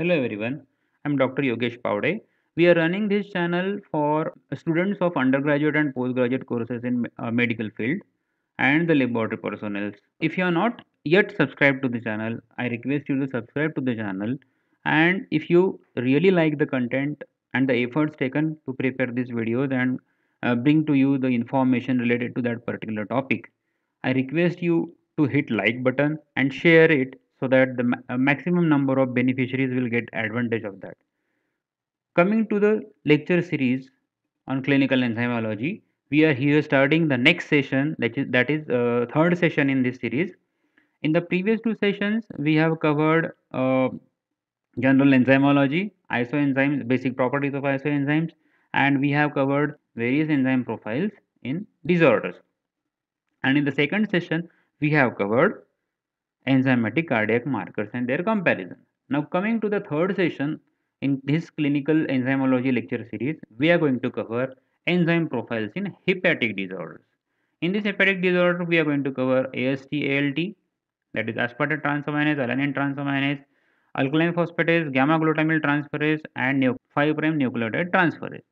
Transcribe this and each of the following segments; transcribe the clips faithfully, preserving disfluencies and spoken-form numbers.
Hello everyone, I'm Doctor Yogesh Paude. We are running this channel for students of undergraduate and postgraduate courses in uh, medical field and the laboratory personnel. If you are not yet subscribed to the channel, I request you to subscribe to the channel. And if you really like the content and the efforts taken to prepare these videos and uh, bring to you the information related to that particular topic, I request you to hit like button and share it so that the ma- uh, maximum number of beneficiaries will get advantage of that. Coming to the lecture series on clinical enzymology, we are here starting the next session, that is that is uh, third session in this series. In the previous two sessions, we have covered uh, general enzymology, isoenzymes, basic properties of isoenzymes, and we have covered various enzyme profiles in disorders. And in the second session, we have covered enzymatic cardiac markers and their comparison. Now, coming to the third session in this clinical enzymology lecture series, we are going to cover enzyme profiles in hepatic disorders. In this hepatic disorder, we are going to cover A S T A L T, that is aspartate transaminase, alanine transaminase, alkaline phosphatase, gamma glutamyl transferase, and five' nucleotide transferase.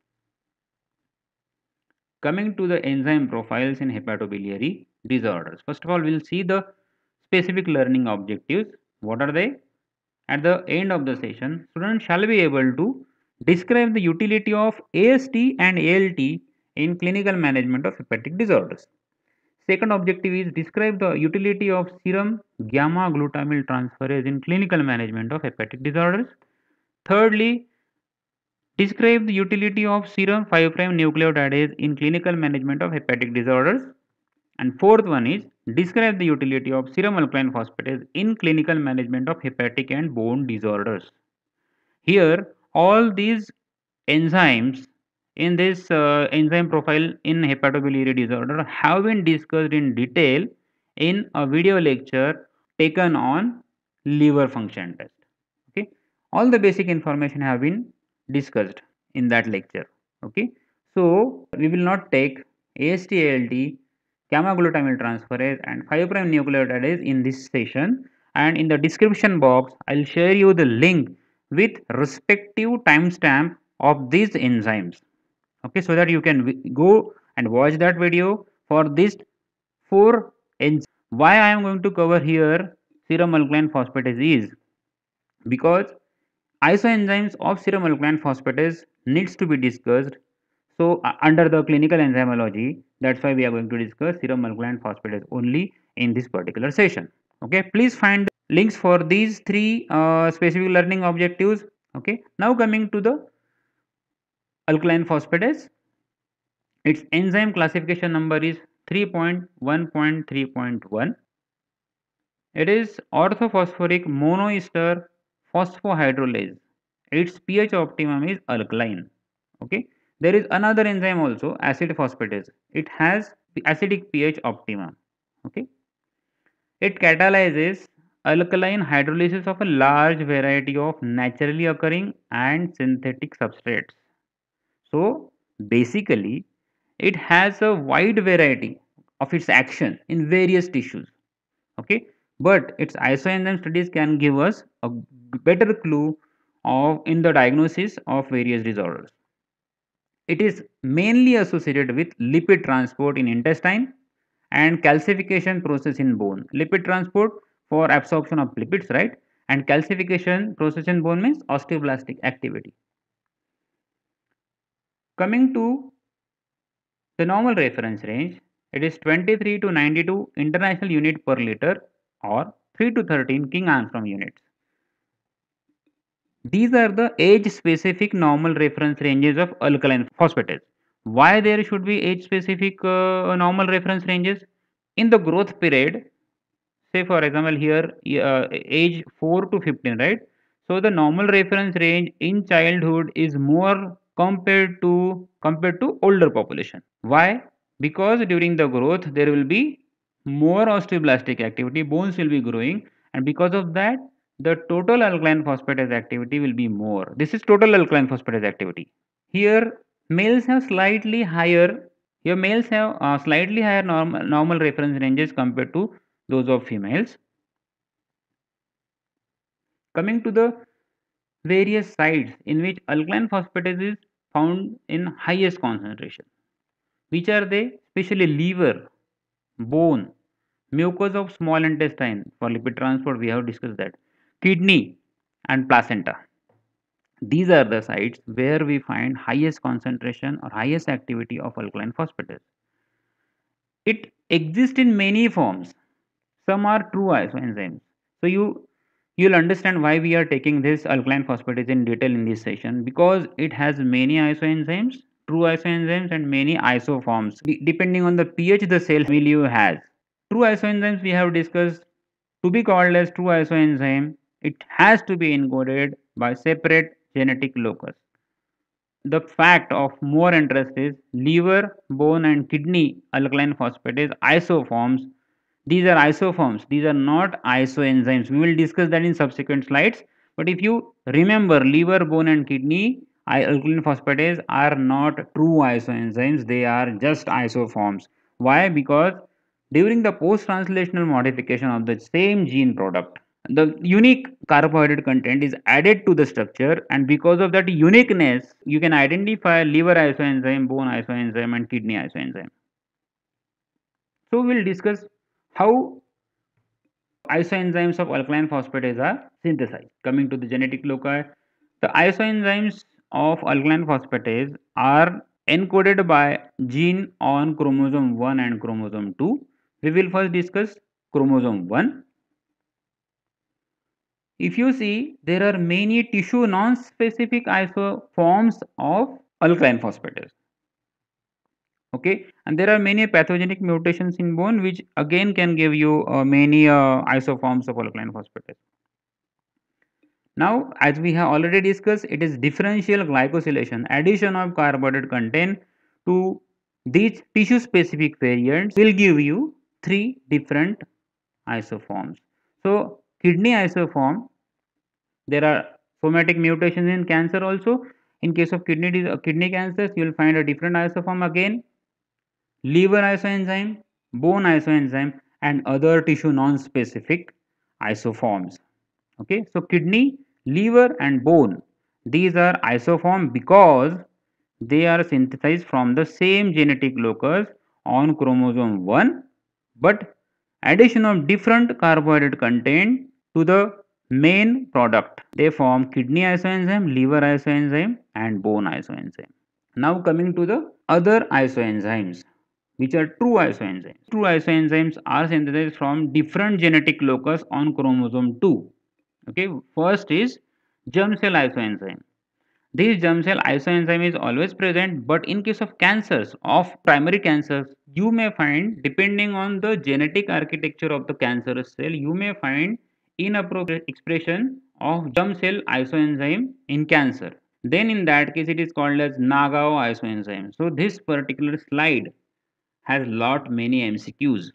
Coming to the enzyme profiles in hepatobiliary disorders. First of all, we'll see the specific learning objectives. What are they? At the end of the session, students shall be able to describe the utility of A S T and A L T in clinical management of hepatic disorders. Second objective is describe the utility of serum gamma glutamyl transferase in clinical management of hepatic disorders. Thirdly, describe the utility of serum five' nucleotidase in clinical management of hepatic disorders. And fourth one is describe the utility of serum alkaline phosphatase in clinical management of hepatic and bone disorders. Here, all these enzymes in this uh, enzyme profile in hepatobiliary disorder have been discussed in detail in a video lecture taken on liver function test. Okay, all the basic information have been discussed in that lecture. Okay, so we will not take A S T A L T, gamma glutamyl transferase, and five' nucleotidase in this session. And in the description box, I'll share you the link with respective timestamp of these enzymes. Okay, so that you can go and watch that video for these four enzymes. Why I am going to cover here serum alkaline phosphatase is because isoenzymes of serum alkaline phosphatase needs to be discussed. So uh, under the clinical enzymology, that's why we are going to discuss serum alkaline phosphatase only in this particular session. Okay, please find the links for these three uh, specific learning objectives. Okay, now coming to the alkaline phosphatase, its enzyme classification number is three point one point three point one. It is orthophosphoric monoester phosphohydrolase. Its pH optimum is alkaline. Okay. There is another enzyme also, acid phosphatase. It has the acidic pH optimum. Okay. It catalyzes alkaline hydrolysis of a large variety of naturally occurring and synthetic substrates. So basically, it has a wide variety of its action in various tissues. Okay, but its isoenzyme studies can give us a better clue of in the diagnosis of various disorders. It is mainly associated with lipid transport in intestine and calcification process in bone. Lipid transport for absorption of lipids, right? And calcification process in bone means osteoblastic activity. Coming to the normal reference range, it is twenty-three to ninety-two international unit per liter or three to thirteen King Armstrong units. These are the age-specific normal reference ranges of alkaline phosphatase. Why there should be age-specific uh, normal reference ranges? In the growth period, say for example here uh, age four to fifteen, right? So the normal reference range in childhood is more compared to compared to older population. Why? Because during the growth there will be more osteoblastic activity, bones will be growing, and because of that the total alkaline phosphatase activity will be more. This is total alkaline phosphatase activity. Here males have slightly higher here males have uh, slightly higher normal normal reference ranges compared to those of females. Coming to the various sites in which alkaline phosphatase is found in highest concentration. Which are they? Especially liver, bone, mucus of small intestine for lipid transport, we have discussed that, kidney and placenta. These are the sites where we find highest concentration or highest activity of alkaline phosphatase. It exists in many forms. Some are true isoenzymes. So you you'll understand why we are taking this alkaline phosphatase in detail in this session, because it has many isoenzymes, true isoenzymes, and many isoforms de- depending on the pH the cell milieu has. True isoenzymes we have discussed. To be called as true isoenzyme, it has to be encoded by separate genetic locus. The fact of more interest is liver, bone, and kidney alkaline phosphatase isoforms. These are isoforms, these are not isoenzymes. We will discuss that in subsequent slides. But if you remember, liver, bone, and kidney alkaline phosphatase are not true isoenzymes, they are just isoforms. Why? Because during the post translational modification of the same gene product, the unique carbohydrate content is added to the structure, and because of that uniqueness you can identify liver isoenzyme, bone isoenzyme, and kidney isoenzyme. So we'll discuss how isoenzymes of alkaline phosphatase are synthesized. Coming to the genetic loci, the isoenzymes of alkaline phosphatase are encoded by gene on chromosome one and chromosome two. We will first discuss chromosome one. If you see, there are many tissue non-specific isoforms of alkaline phosphatase. Okay, and there are many pathogenic mutations in bone which again can give you uh, many uh, isoforms of alkaline phosphatase. Now, as we have already discussed, it is differential glycosylation, addition of carbohydrate content to these tissue specific variants will give you three different isoforms. So, kidney isoform, there are somatic mutations in cancer also. In case of kidney uh, kidney cancers, you will find a different isoform again, liver isoenzyme, bone isoenzyme, and other tissue non-specific isoforms. Okay, so kidney, liver, and bone, these are isoform because they are synthesized from the same genetic locus on chromosome one, but addition of different carbohydrate content to the main product, they form kidney isoenzyme, liver isoenzyme, and bone isoenzyme. Now coming to the other isoenzymes, which are true isoenzymes. True isoenzymes are synthesized from different genetic locus on chromosome two. Okay, first is germ cell isoenzyme. This germ cell isoenzyme is always present, but in case of cancers, of primary cancers, you may find, depending on the genetic architecture of the cancerous cell, you may find inappropriate expression of germ cell isoenzyme in cancer. Then in that case, it is called as Nagao isoenzyme. So this particular slide has lot many M C Qs.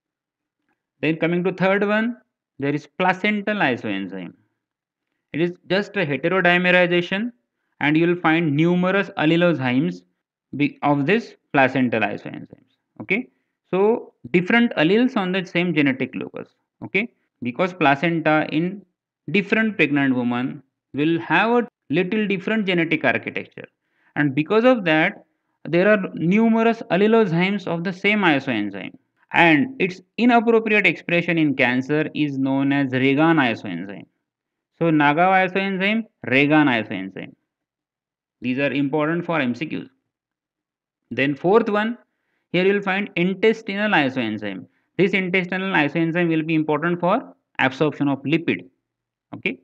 Then coming to third one, there is placental isoenzyme. It is just a heterodimerization, and you will find numerous allelozymes of this placental isoenzymes. Okay, so different alleles on the same genetic locus. Okay, because placenta in different pregnant women will have a little different genetic architecture, and because of that there are numerous allelozymes of the same isoenzyme, and its inappropriate expression in cancer is known as Regan isoenzyme. So Nagao isoenzyme, Regan isoenzyme. These are important for M C Qs. Then fourth one, here you will find intestinal isoenzyme. This intestinal isoenzyme will be important for absorption of lipid. Okay.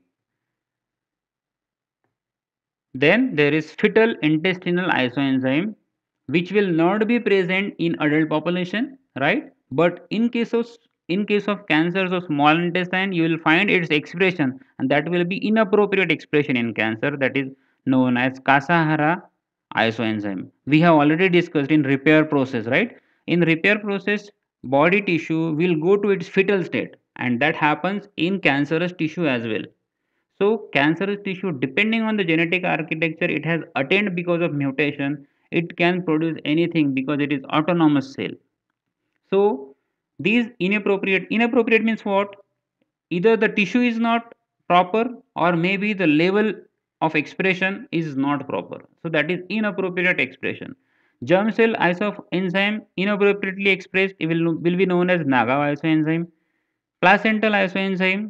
Then there is fetal intestinal isoenzyme, which will not be present in adult population, right? But in case of in case of cancers of small intestine, you will find its expression, and that will be inappropriate expression in cancer, that is known as Kasahara isoenzyme. We have already discussed in repair process, right? In repair process, body tissue will go to its fetal state, and that happens in cancerous tissue as well. So cancerous tissue, depending on the genetic architecture it has attained because of mutation, it can produce anything because it is autonomous cell. So these inappropriate, inappropriate means what? Either the tissue is not proper, or maybe the level of expression is not proper. So that is inappropriate expression. Germ cell isoenzyme inappropriately expressed will, will be known as Nagao isoenzyme. Placental isoenzyme,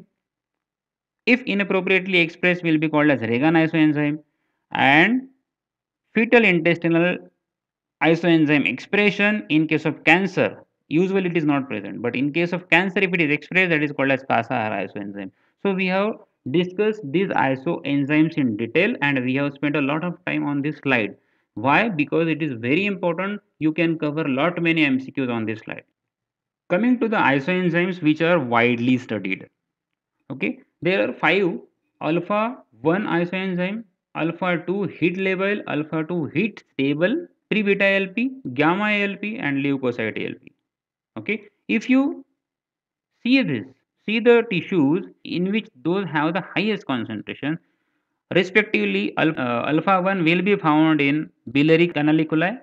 if inappropriately expressed, will be called as Regan isoenzyme. And fetal intestinal isoenzyme expression in case of cancer, usually it is not present, but in case of cancer, if it is expressed, that is called as Kasahara isoenzyme. So we have discussed these isoenzymes in detail, and we have spent a lot of time on this slide. Why? Because it is very important. You can cover lot many M C Qs on this slide. Coming to the isoenzymes which are widely studied. Okay, there are five: alpha one isoenzyme, alpha two heat labile, alpha two heat stable, pre beta A L P, gamma A L P, and leukocyte A L P. Okay, if you see this, see the tissues in which those have the highest concentration, respectively, uh, alpha one will be found in biliary canaliculi,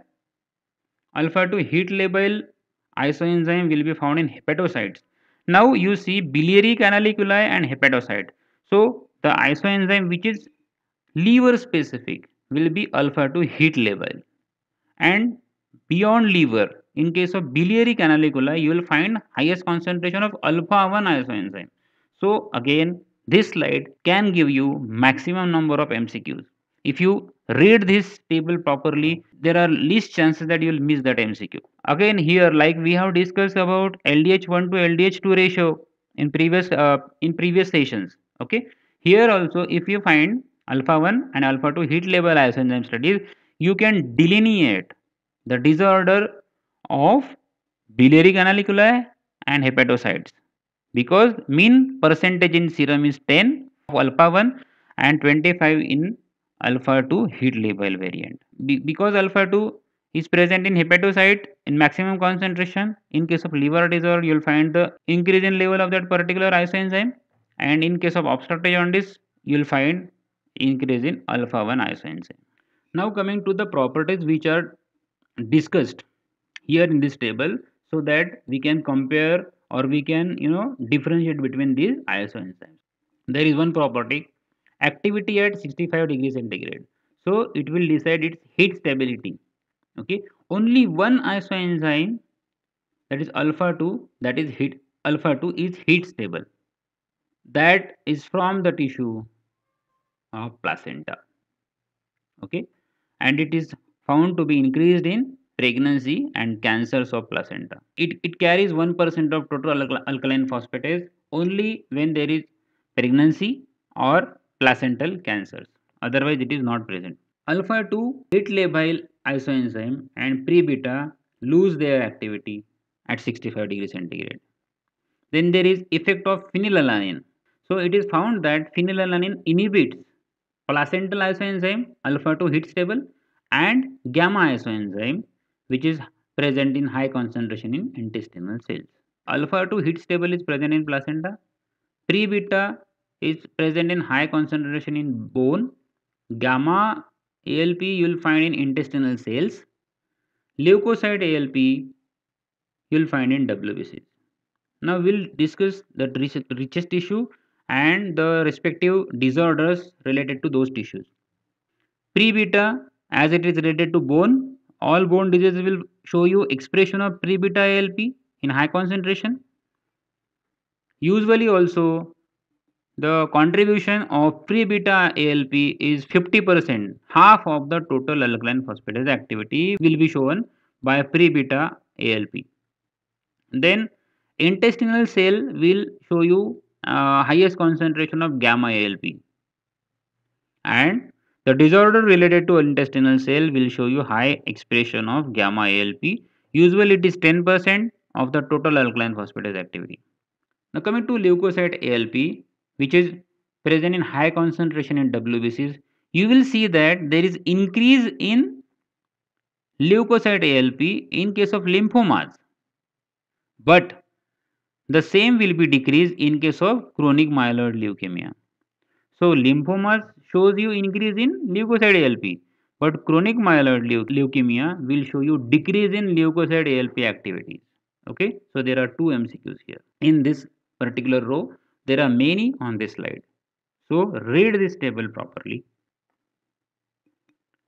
alpha two heat labile isoenzyme will be found in hepatocytes. Now you see biliary canaliculi and hepatocyte. So the isoenzyme which is liver specific will be alpha two heat labile. And beyond liver, in case of biliary canaliculi, you will find highest concentration of alpha one isoenzyme. So again, this slide can give you maximum number of M C Qs. If you read this table properly, there are least chances that you will miss that M C Q. Again, here, like we have discussed about L D H one to L D H two ratio in previous uh, in previous sessions. Okay, here also, if you find alpha one and alpha two heat labile isoenzyme studies, you can delineate the disorder of biliary canaliculi and hepatocytes, because mean percentage in serum is ten of alpha one and twenty-five in alpha two heat labile variant. Be because alpha two is present in hepatocyte in maximum concentration, in case of liver disorder you will find the increase in level of that particular isoenzyme, and in case of obstructive jaundice you will find increase in alpha one isoenzyme. Now coming to the properties which are discussed here in this table, so that we can compare or we can you know differentiate between these isoenzymes. There is one property: activity at sixty-five degrees centigrade, so it will decide its heat stability. Okay, only one isoenzyme, that is alpha two, that is heat alpha two is heat stable, that is from the tissue of placenta. Okay, and it is found to be increased in pregnancy and cancers of placenta. It, it carries one percent of total alkal alkaline phosphatase only when there is pregnancy or placental cancers. Otherwise, it is not present. Alpha two heat labile isoenzyme and pre-beta lose their activity at sixty-five degrees centigrade. Then there is effect of phenylalanine. So it is found that phenylalanine inhibits placental isoenzyme alpha two heat stable and gamma isoenzyme, which is present in high concentration in intestinal cells. Alpha two heat stable is present in placenta. Pre beta is present in high concentration in bone. Gamma A L P you will find in intestinal cells. Leukocyte A L P you will find in W B Cs. Now we'll discuss the richest tissue and the respective disorders related to those tissues. Pre-beta, as it is related to bone, all bone diseases will show you expression of pre-beta A L P in high concentration. Usually also the contribution of pre-beta A L P is fifty percent, half of the total alkaline phosphatase activity will be shown by pre-beta A L P. Then intestinal cell will show you uh, highest concentration of gamma A L P, and the disorder related to intestinal cell will show you high expression of gamma A L P. Usually it is ten percent of the total alkaline phosphatase activity. Now coming to leukocyte A L P, which is present in high concentration in W B Cs, you will see that there is increase in leukocyte A L P in case of lymphomas, but the same will be decreased in case of chronic myeloid leukemia. So lymphomas shows you increase in leukocyte A L P, but chronic myeloid leukemia will show you decrease in leukocyte A L P activities. Okay, so there are two M C Qs here. In this particular row, there are many on this slide. So read this table properly.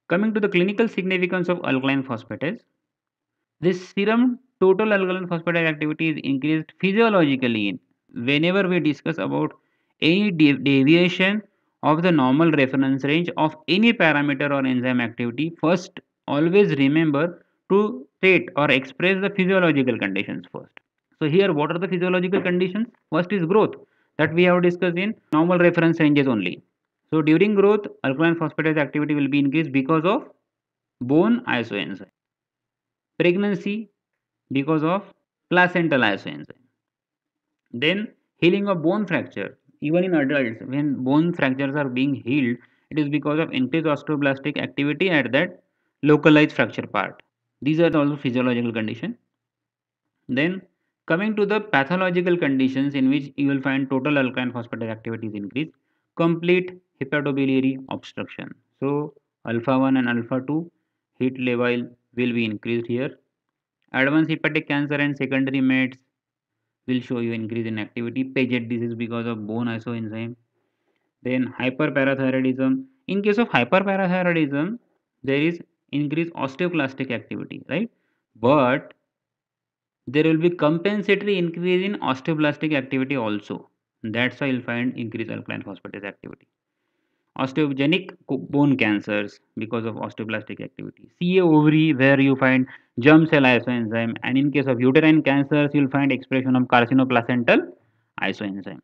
Coming to the clinical significance of alkaline phosphatase, this serum total alkaline phosphatase activity is increased physiologically in whenever we discuss about any dev- deviation of the normal reference range of any parameter or enzyme activity. First, always remember to state or express the physiological conditions first. So here, what are the physiological conditions? First is growth, that we have discussed in normal reference ranges only. So during growth, alkaline phosphatase activity will be increased because of bone isoenzyme. Pregnancy, because of placental isoenzyme. Then healing of bone fracture. Even in adults, when bone fractures are being healed, it is because of increased osteoblastic activity at that localized fracture part. These are also physiological conditions. Then coming to the pathological conditions in which you will find total alkaline phosphatase activity is increased, complete hepatobiliary obstruction. So alpha one and alpha two heat level will be increased here. Advanced hepatic cancer and secondary mets will show you increase in activity. Paget disease because of bone isoenzyme. Then hyperparathyroidism. In case of hyperparathyroidism, there is increased osteoclastic activity, right? But there will be compensatory increase in osteoblastic activity also. That's why you'll find increased alkaline phosphatase activity. Osteogenic bone cancers because of osteoblastic activity. C A ovary, where you find germ cell isoenzyme, and in case of uterine cancers, you'll find expression of carcinoplacental isoenzyme.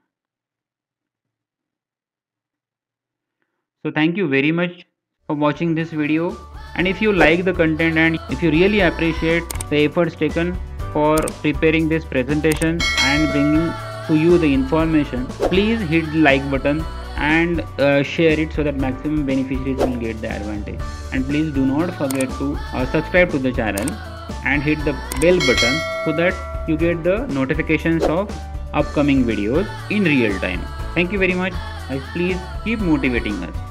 So thank you very much for watching this video, and if you like the content and if you really appreciate the efforts taken for preparing this presentation and bringing to you the information, please hit the like button and uh, share it so that maximum beneficiaries will get the advantage. And please do not forget to uh, subscribe to the channel and hit the bell button so that you get the notifications of upcoming videos in real time. Thank you very much. Please keep motivating us.